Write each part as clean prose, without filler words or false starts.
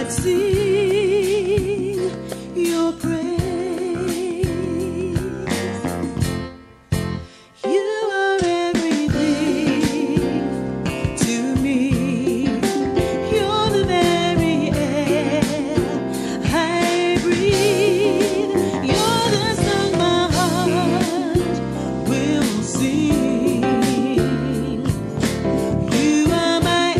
that sing your praise. You are everything to me. You're the very air I breathe. You're the song my heart will sing. You are my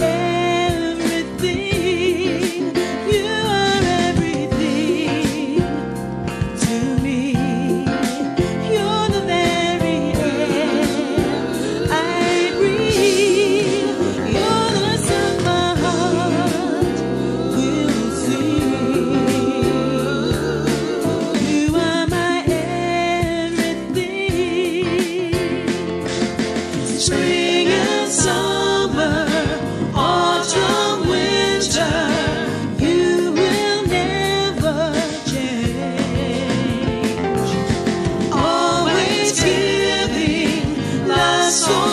everything. You are everything to me. You're the very air I breathe. You're the song my heart will sing. You are my everything. Spring and summer, autumn, winter, you will never change. Always giving love so